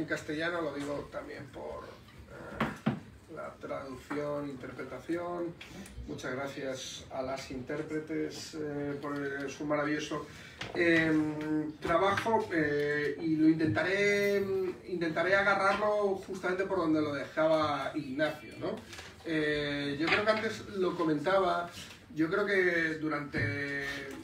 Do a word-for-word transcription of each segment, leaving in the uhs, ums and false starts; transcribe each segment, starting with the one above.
castellano, lo digo también por eh, la traducción, interpretación. Muchas gracias a las intérpretes eh, por su maravilloso eh, trabajo eh, y lo intentaré, intentaré agarrarlo justamente por donde lo dejaba Ignacio, ¿no? Eh, yo creo que antes lo comentaba, yo creo que durante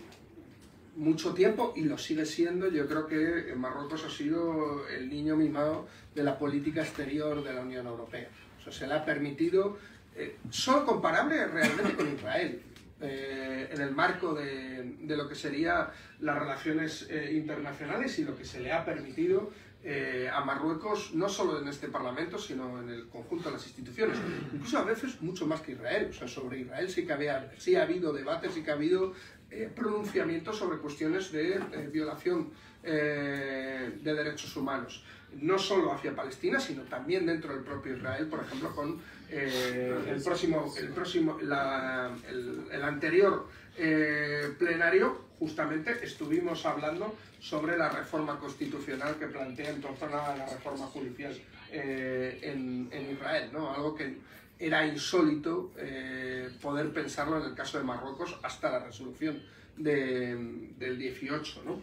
mucho tiempo, y lo sigue siendo, yo creo que Marruecos ha sido el niño mimado de la política exterior de la Unión Europea. O sea, se le ha permitido, eh, solo comparable realmente con Israel, eh, en el marco de, de lo que serían las relaciones eh, internacionales y lo que se le ha permitido eh, a Marruecos, no solo en este Parlamento, sino en el conjunto de las instituciones. Incluso a veces mucho más que Israel. O sea, sobre Israel sí que había, sí ha habido debates, sí que ha habido Eh, pronunciamientos sobre cuestiones de eh, violación eh, de derechos humanos, no solo hacia Palestina, sino también dentro del propio Israel, por ejemplo, con eh, el próximo, el, próximo la, el, el anterior eh, plenario, justamente estuvimos hablando sobre la reforma constitucional que plantea en torno a la reforma judicial eh, en, en Israel, ¿no? Algo que era insólito eh, poder pensarlo en el caso de Marruecos hasta la resolución de, del dieciocho, ¿no?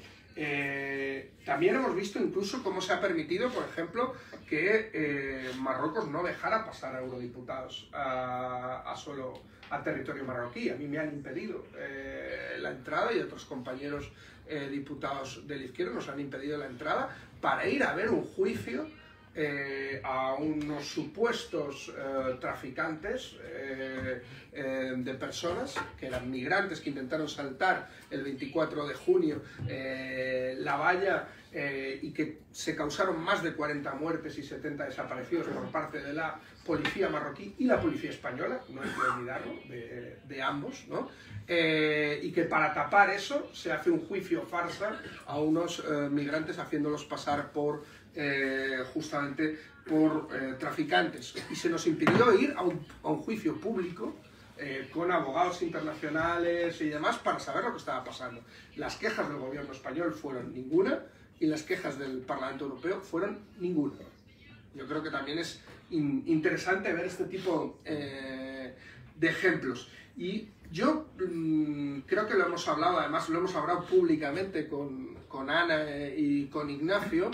Eh, también hemos visto incluso cómo se ha permitido, por ejemplo, que eh, Marruecos no dejara pasar a eurodiputados a, a solo a territorio marroquí. A mí me han impedido eh, la entrada y otros compañeros eh, diputados de la izquierda nos han impedido la entrada para ir a ver un juicio Eh, a unos supuestos eh, traficantes eh, eh, de personas, que eran migrantes que intentaron saltar el veinticuatro de junio eh, la valla eh, y que se causaron más de cuarenta muertes y setenta desaparecidos por parte de la policía marroquí y la policía española, no hay que olvidarlo, de, de ambos, ¿no? Eh, y que para tapar eso se hace un juicio farsa a unos eh, migrantes haciéndolos pasar por Eh, justamente por eh, traficantes, y se nos impidió ir a un, a un juicio público eh, con abogados internacionales y demás para saber lo que estaba pasando. Las quejas del gobierno español fueron ninguna y las quejas del Parlamento Europeo fueron ninguna. Yo creo que también es in, interesante ver este tipo eh, de ejemplos. Y yo mmm, creo que lo hemos hablado, además lo hemos hablado públicamente con, con Ana y con Ignacio,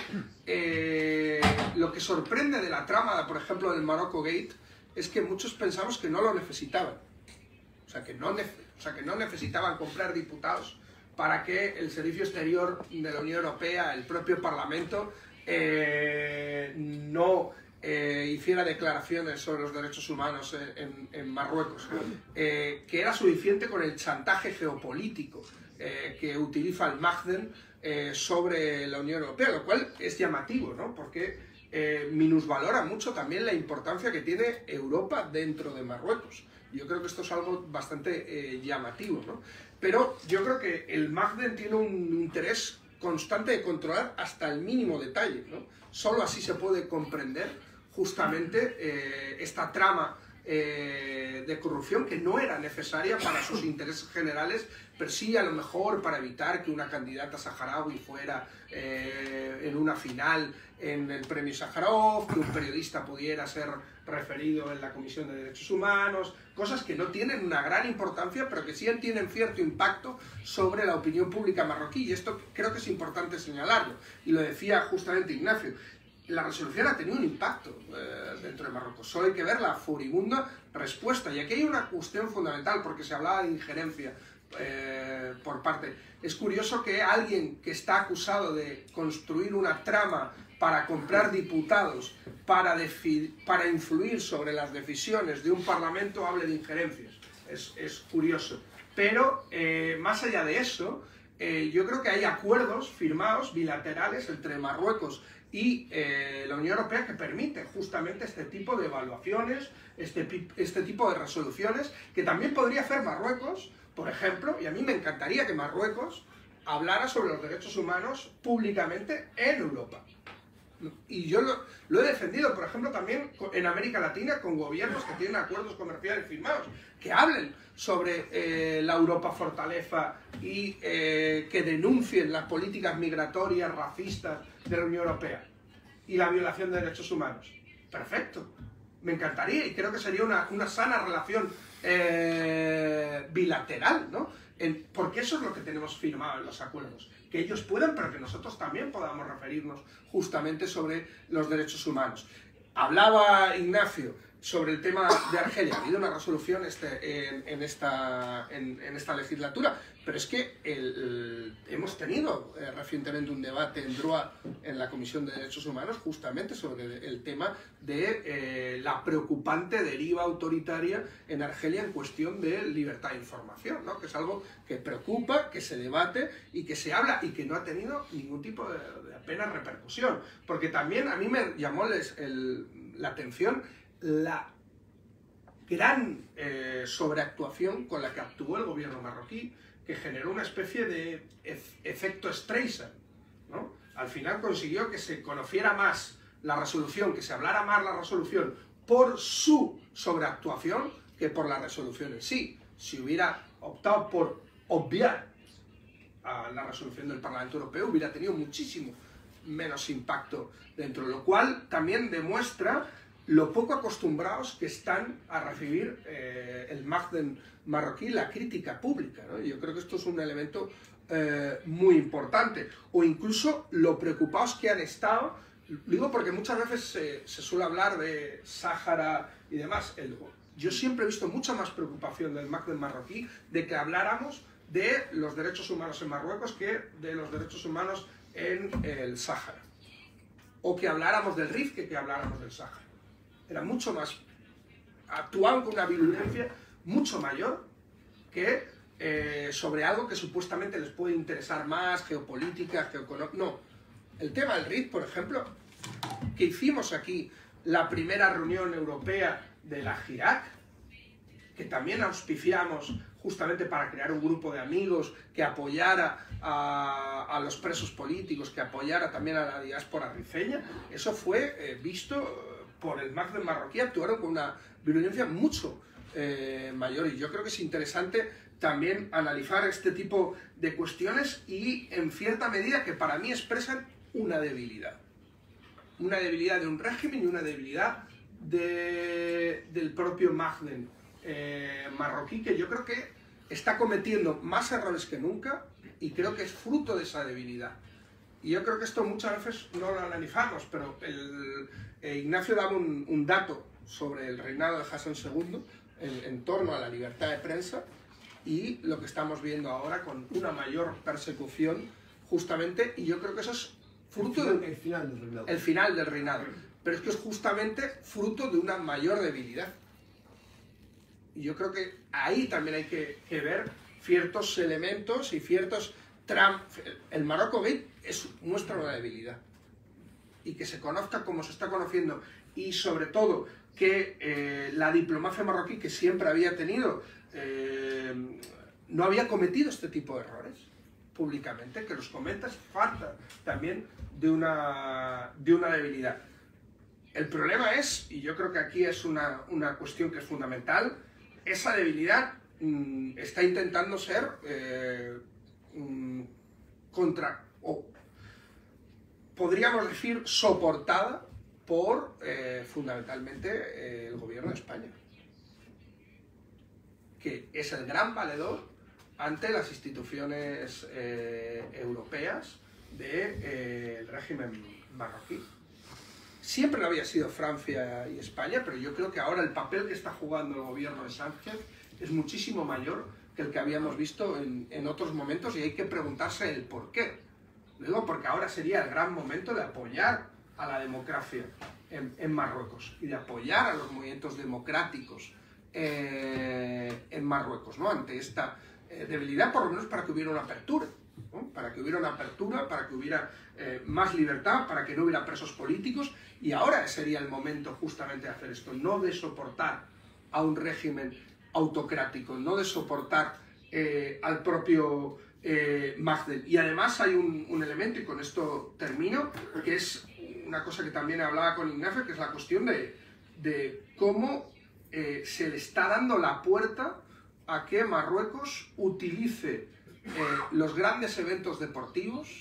eh, lo que sorprende de la trama, por ejemplo, del Morocco Gate, es que muchos pensamos que no lo necesitaban. O sea, que no, o sea, que no necesitaban comprar diputados para que el Servicio Exterior de la Unión Europea, el propio Parlamento, eh, no eh, hiciera declaraciones sobre los derechos humanos en, en Marruecos, eh, que era suficiente con el chantaje geopolítico eh, que utiliza el Magden eh, sobre la Unión Europea, lo cual es llamativo, ¿no? Porque eh, minusvalora mucho también la importancia que tiene Europa dentro de Marruecos. Yo creo que esto es algo bastante eh, llamativo, ¿no? Pero yo creo que el Magden tiene un interés constante de controlar hasta el mínimo detalle, ¿no? Solo así se puede comprender justamente eh, esta trama eh, de corrupción que no era necesaria para sus intereses generales, pero sí a lo mejor para evitar que una candidata saharaui fuera eh, en una final en el premio Sájarov, que un periodista pudiera ser referido en la Comisión de Derechos Humanos, cosas que no tienen una gran importancia, pero que sí tienen cierto impacto sobre la opinión pública marroquí, y esto creo que es importante señalarlo, y lo decía justamente Ignacio. La resolución ha tenido un impacto eh, dentro de Marruecos, solo hay que ver la furibunda respuesta, y aquí hay una cuestión fundamental, porque se hablaba de injerencia eh, por parte. Es curioso que alguien que está acusado de construir una trama para comprar diputados, para, para influir sobre las decisiones de un parlamento, hable de injerencias. Es, es curioso. Pero, eh, más allá de eso, eh, yo creo que hay acuerdos firmados bilaterales entre Marruecos y eh, la Unión Europea que permite justamente este tipo de evaluaciones, este, este tipo de resoluciones, que también podría hacer Marruecos, por ejemplo, y a mí me encantaría que Marruecos hablara sobre los derechos humanos públicamente en Europa. Y yo lo, lo he defendido, por ejemplo, también en América Latina, con gobiernos que tienen acuerdos comerciales firmados, que hablen sobre eh, la Europa fortaleza y eh, que denuncien las políticas migratorias racistas de la Unión Europea. y la violación de derechos humanos. Perfecto, me encantaría y creo que sería una, una sana relación eh, bilateral, ¿no? En, porque eso es lo que tenemos firmado en los acuerdos, que ellos puedan, pero que nosotros también podamos referirnos justamente sobre los derechos humanos. Hablaba Ignacio sobre el tema de Argelia. Ha habido una resolución este, en, en, esta, en, en esta legislatura, pero es que el, el, hemos tenido eh, recientemente un debate en Droit, en la Comisión de Derechos Humanos, justamente sobre el, el tema de eh, la preocupante deriva autoritaria en Argelia en cuestión de libertad de información, ¿no? Que es algo que preocupa, que se debate y que se habla y que no ha tenido ningún tipo de, de apenas repercusión. Porque también a mí me llamó les, el, la atención la gran eh, sobreactuación con la que actuó el gobierno marroquí, que generó una especie de ef efecto Streisand, ¿no? Al final consiguió que se conociera más la resolución, que se hablara más la resolución por su sobreactuación que por la resolución en sí. Si hubiera optado por obviar a la resolución del Parlamento Europeo, hubiera tenido muchísimo menos impacto dentro, lo cual también demuestra lo poco acostumbrados que están a recibir eh, el Magden marroquí, la crítica pública, ¿no? Yo creo que esto es un elemento eh, muy importante. O incluso lo preocupados que han estado, digo porque muchas veces se, se suele hablar de Sáhara y demás. El, yo siempre he visto mucha más preocupación del Magden marroquí de que habláramos de los derechos humanos en Marruecos que de los derechos humanos en el Sáhara. O que habláramos del Rif que que habláramos del Sáhara. Era mucho más, actuaban con una virulencia mucho mayor que eh, sobre algo que supuestamente les puede interesar más, geopolítica, geoeconómica. No, el tema del Rif, por ejemplo, que hicimos aquí la primera reunión europea de la Girac, que también auspiciamos justamente para crear un grupo de amigos que apoyara a, a los presos políticos, que apoyara también a la diáspora rifeña, eso fue eh, visto por el Magden marroquí, actuaron con una virulencia mucho eh, mayor, y yo creo que es interesante también analizar este tipo de cuestiones y en cierta medida que para mí expresan una debilidad. Una debilidad de un régimen y una debilidad de, del propio Magden eh, marroquí, que yo creo que está cometiendo más errores que nunca y creo que es fruto de esa debilidad. Y yo creo que esto muchas veces no lo analizamos, pero el, eh, Ignacio daba un, un dato sobre el reinado de Hassan segundo en, en torno a la libertad de prensa y lo que estamos viendo ahora con una mayor persecución justamente, y yo creo que eso es fruto el final, de, el final del reinado. El final del reinado, pero es que es justamente fruto de una mayor debilidad. Y yo creo que ahí también hay que, que ver ciertos elementos y ciertos... El Marroco Gate es, muestra una debilidad. Y que se conozca como se está conociendo. Y sobre todo que eh, la diplomacia marroquí, que siempre había tenido, eh, no había cometido este tipo de errores públicamente, que los comentas, falta también de una, de una debilidad. El problema es, y yo creo que aquí es una, una cuestión que es fundamental, esa debilidad mmm, está intentando ser... Eh, contra, o podríamos decir soportada por eh, fundamentalmente eh, el gobierno de España, que es el gran valedor ante las instituciones eh, europeas del de, eh, régimen marroquí. Siempre lo había sido Francia y España, pero yo creo que ahora el papel que está jugando el gobierno de Sánchez es muchísimo mayor que el que habíamos visto en, en otros momentos, y hay que preguntarse el por qué. Luego, porque ahora sería el gran momento de apoyar a la democracia en, en Marruecos y de apoyar a los movimientos democráticos eh, en Marruecos, ¿no? Ante esta eh, debilidad, por lo menos para que hubiera una apertura, ¿no? Para que hubiera una apertura, para que hubiera eh, más libertad, para que no hubiera presos políticos, y ahora sería el momento justamente de hacer esto, no de soportar a un régimen autocrático, no de soportar eh, al propio eh, Magden. Y además hay un, un elemento, y con esto termino, que es una cosa que también hablaba con Ignacio, que es la cuestión de, de cómo eh, se le está dando la puerta a que Marruecos utilice eh, los grandes eventos deportivos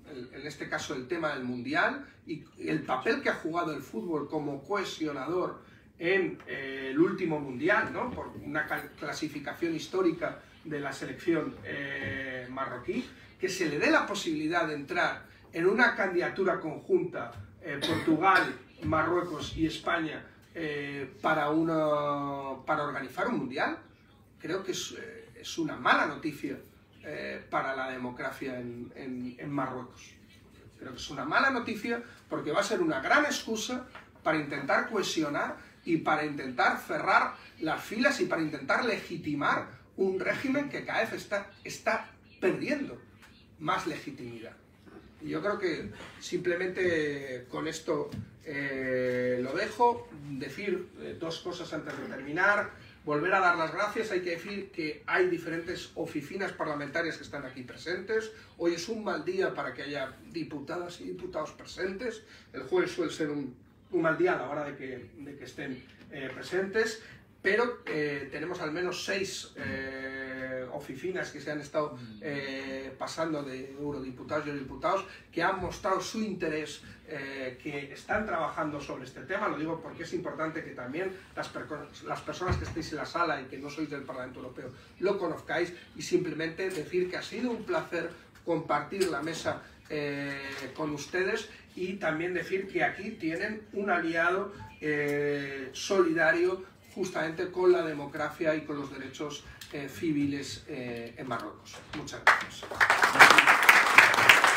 el, en este caso el tema del Mundial y el papel que ha jugado el fútbol como cohesionador en eh, el último Mundial, ¿no? Por una clasificación histórica de la selección eh, marroquí, que se le dé la posibilidad de entrar en una candidatura conjunta eh, Portugal, Marruecos y España eh, para, una, para organizar un Mundial, creo que es, eh, es una mala noticia eh, para la democracia en, en, en Marruecos. Creo que es una mala noticia porque va a ser una gran excusa para intentar cohesionar y para intentar cerrar las filas y para intentar legitimar un régimen que cada vez está, está perdiendo más legitimidad. Y yo creo que simplemente con esto eh, lo dejo. Decir eh, dos cosas antes de terminar. Volver a dar las gracias. Hay que decir que hay diferentes oficinas parlamentarias que están aquí presentes. Hoy es un mal día para que haya diputadas y diputados presentes. El jueves suele ser un, un mal día a la hora de que, de que estén eh, presentes. Pero eh, tenemos al menos seis eh, oficinas que se han estado eh, pasando de eurodiputados y eurodiputados que han mostrado su interés, eh, que están trabajando sobre este tema. Lo digo porque es importante que también las, las personas que estéis en la sala y que no sois del Parlamento Europeo lo conozcáis, y simplemente decir que ha sido un placer compartir la mesa eh, con ustedes, y también decir que aquí tienen un aliado eh, solidario justamente con la democracia y con los derechos eh, civiles eh, en Marruecos. Muchas gracias.